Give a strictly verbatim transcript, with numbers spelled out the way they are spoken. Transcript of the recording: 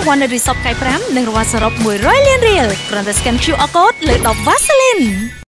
ង្វាន់នៅរីសតកាយប្រាំនិងរង្វាន់សរុបមួយរយលានរៀលគ្រាន់តែ scan คิว อาร์ code លើដប Vaseline